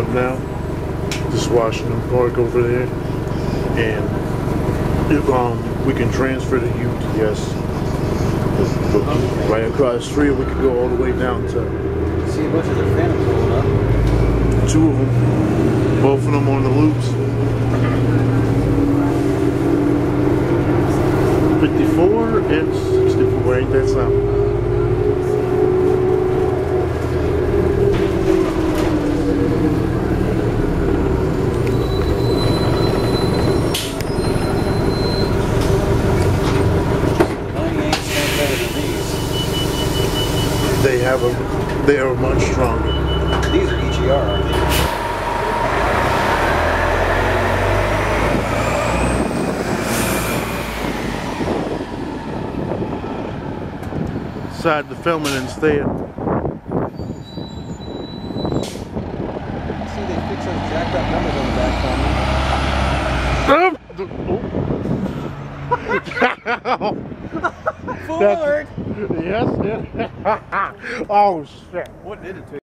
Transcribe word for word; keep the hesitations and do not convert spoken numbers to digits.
up now. Just watching them park over there. And if um, we can transfer to U T S. Right across the street, we can go all the way down to... See a bunch of their phantoms rolling up. Two of them. Both of them on the loops. fifty-four and sixty-four, ain't that something? They have a, they are much stronger. These are H E R, aren't they? Decided to film it instead. See, they fix those jacked up numbers on the back for me. Forward! Yes, yes. Oh shit. What did it take?